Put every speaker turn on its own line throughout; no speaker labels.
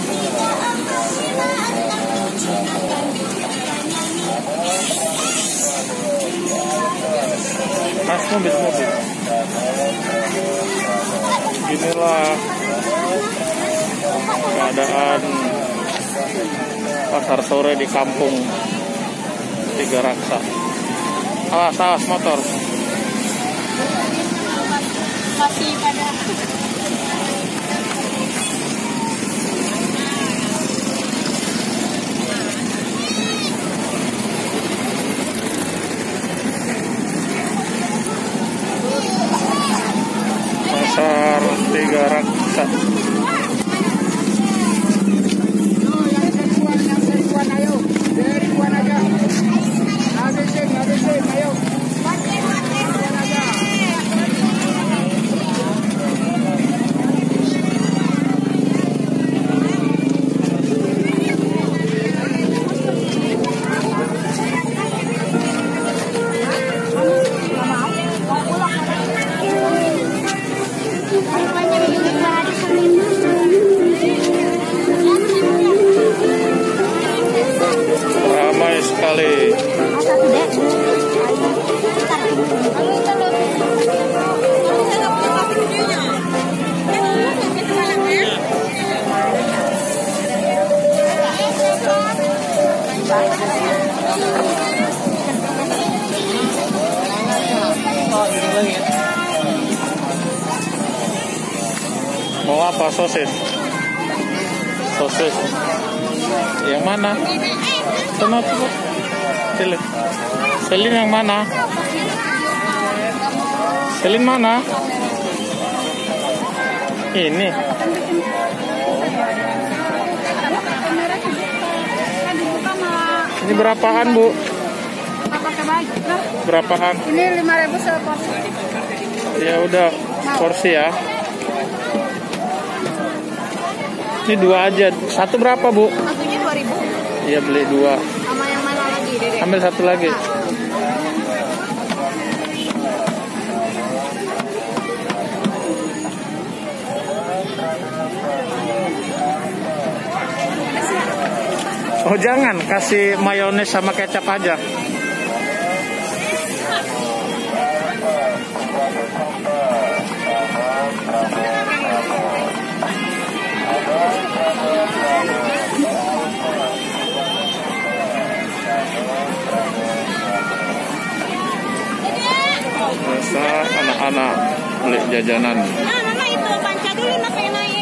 Mas, mobil. Inilah keadaan pasar sore di kampung Tiga Raksa. Awas motor.
Masih pada
pasar Tiga Raksa. Ramai sekali. Mau apa? Sosis. Yang mana? Sana tuh. Selin yang mana? Selin mana? Ini. Ini berapaan, Bu? Berapaan?
Ini 5.000 seporsi.
Ya udah, porsi ya. Ini 2 aja. Satu berapa, Bu?
Satunya 2.000.
Iya, beli 2.
Sama yang mana lagi, Dede?
Ambil satu lagi. Oh jangan, kasih mayones sama kecap aja. Biasa anak-anak beli jajanan.
Nah, Mama itu panca dulu nak pengen naik.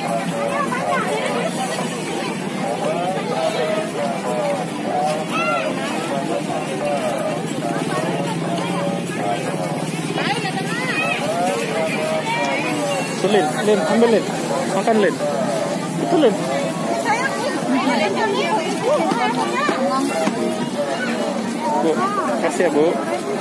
Lin, ambil Lin. Makan Lin. Itu Lin. Bu, kasih ya, Bu.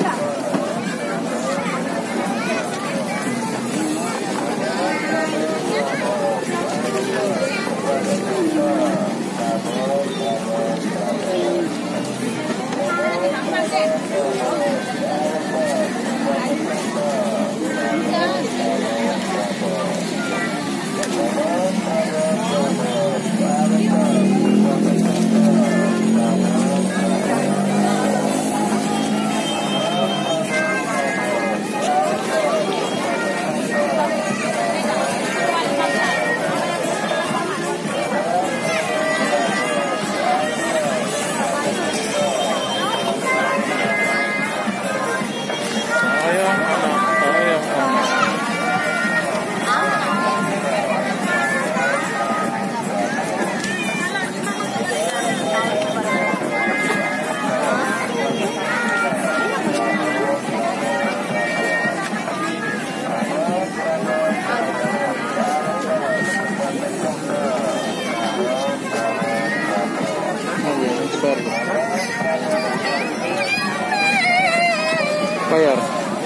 Bayar.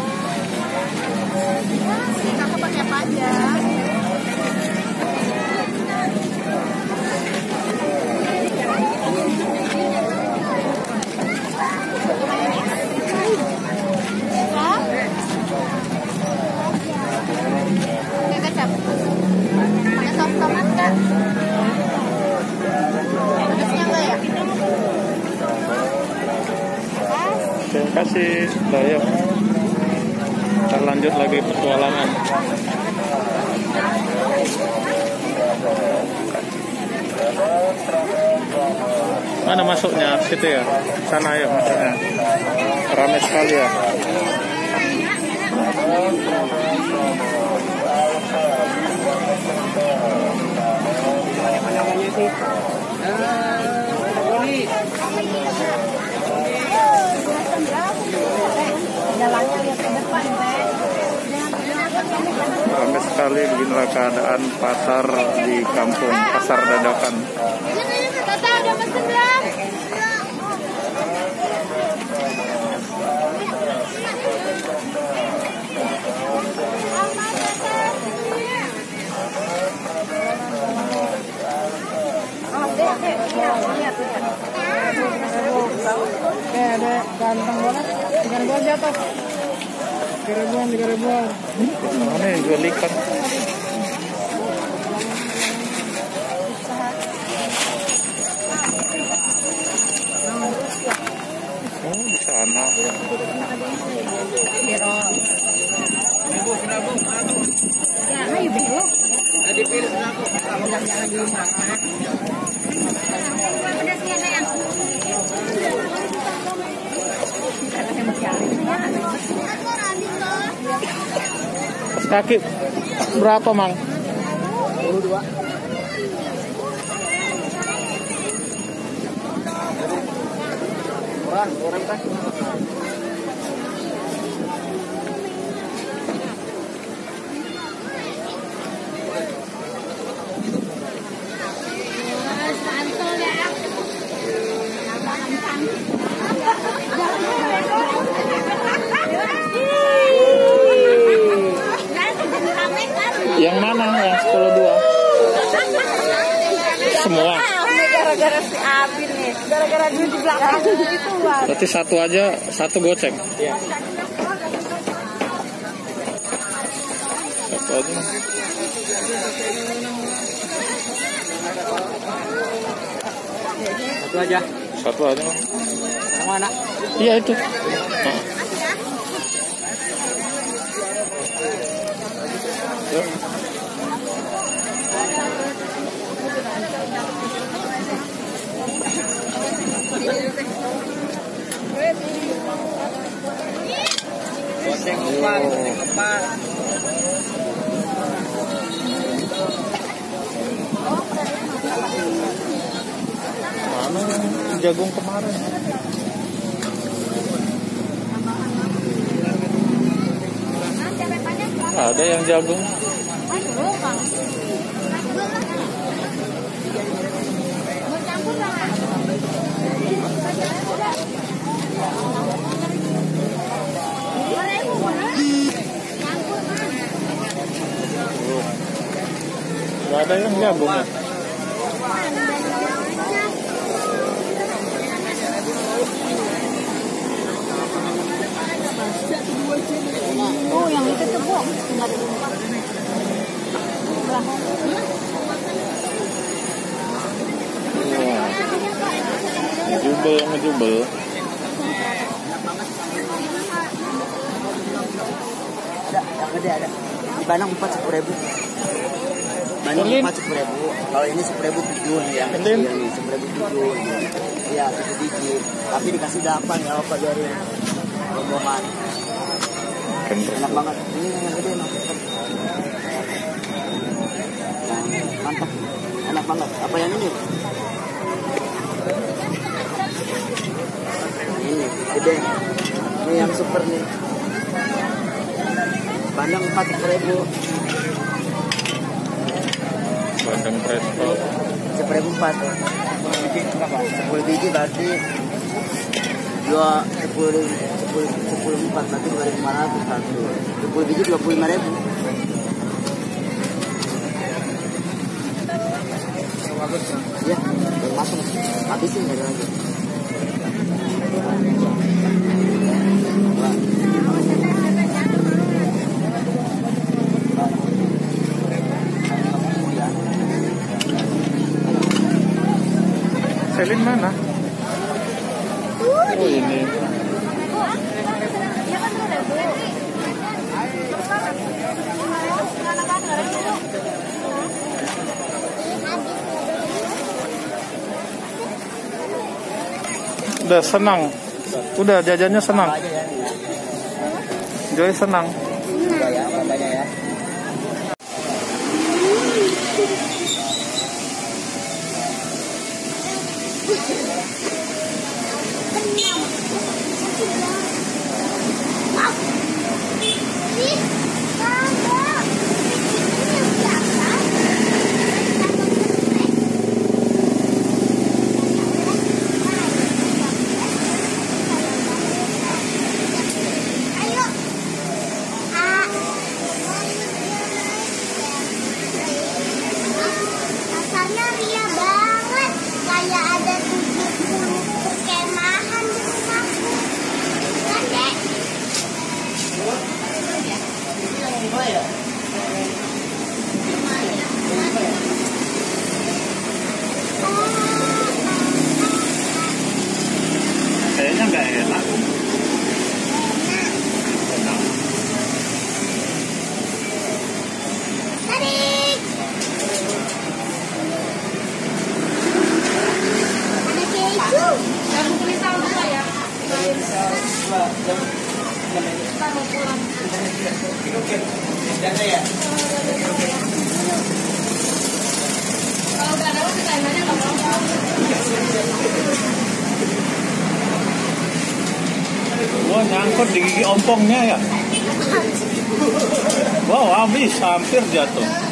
Aku pakai apa aja? Pakai kecap. Pakai saus tomat kan?
kasih. Ayo. Kita lanjut lagi petualangan. Mana masuknya? Situ ya? Sana ya masuknya. Ramai sekali ya. Ramai sekali, beginilah keadaan pasar di kampung Pasar Dadakan.
Ada ganteng banget. 3.000 jatuh. 3.000.
Mana yang jual ikan? Oh, di sana.
Ya, ayo bego.
Kaki berapa, Mang?
22. Orang kan.
Yang mana? Yang 10.2? Semua?
Gara-gara si Abin nih. Gara-gara duit di belakang itu, Bang.
Berarti satu aja, satu goceng?
Iya.
Satu aja.
Satu aja.
Satu aja.
Yang mana?
Iya itu. Nah. Yuk.
Goceng empat.
Mana jagung kemarin? Ada yang jagung. Nggak ada yang jagung ya?
Oh, yang itu tuh, Bu.
Ngejubel.
Ada, yang gede ada. Di Bandung 4.10.000. Bandung 4.10.000. Kalau ini 10.000 tujuh nih, yang kecil nih 10.000 Iya, 7 biji. Tapi dikasih 8 ya, apa dari rombongan. Enak banget. Ini yang gede mantap. Mantap. Enak banget. Apa yang ini? Ini gede. Ini yang super nih. Bandeng 4.000.
Bandeng presto.
10.004. 10 biji berarti 10.4 berarti 2.500 satu. 10 biji 25.000. Ya, masuk. Habisin ya lagi.
Selin mana? Oh ini. Udah senang. Udah jajannya senang.
Apa aja ya, ini ya.
Joy senang.
Udah ya, banyak ya.
Rasanya ria banget, kayak ada 70 perkemahan di rumahku. Kan, Dek?
Kayaknya nggak enak.
Tarik! Ada keju. Kamu beli tahu juga ya? Kita mau pulang. Kalau udah ada kita nanya nggak mau.
Wah, nyangkut di gigi ompongnya ya. Wow, habis, hampir jatuh.